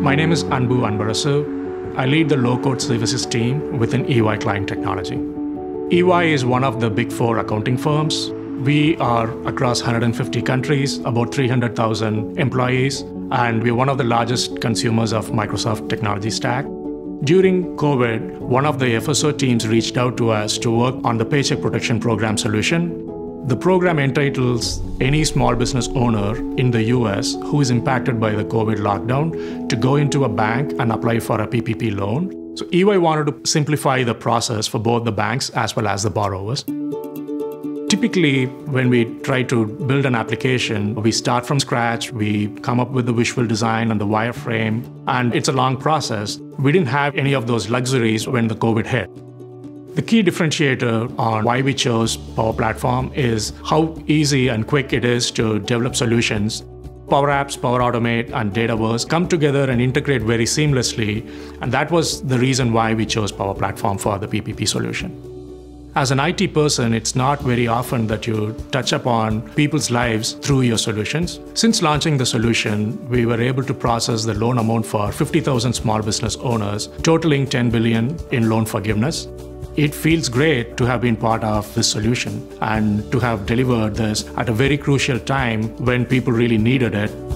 My name is Anbu Anbarasu. I lead the low-code services team within EY Client Technology. EY is one of the big four accounting firms. We are across 150 countries, about 300,000 employees, and we're one of the largest consumers of Microsoft technology stack. During COVID, one of the FSO teams reached out to us to work on the Paycheck Protection Program solution. The program entitles any small business owner in the US who is impacted by the COVID lockdown to go into a bank and apply for a PPP loan. So EY wanted to simplify the process for both the banks as well as the borrowers. Typically, when we try to build an application, we start from scratch, we come up with the visual design and the wireframe, and it's a long process. We didn't have any of those luxuries when the COVID hit. The key differentiator on why we chose Power Platform is how easy and quick it is to develop solutions. Power Apps, Power Automate, and Dataverse come together and integrate very seamlessly, and that was the reason why we chose Power Platform for the PPP solution. As an IT person, it's not very often that you touch upon people's lives through your solutions. Since launching the solution, we were able to process the loan amount for 50,000 small business owners, totaling $10 billion in loan forgiveness. It feels great to have been part of this solution and to have delivered this at a very crucial time when people really needed it.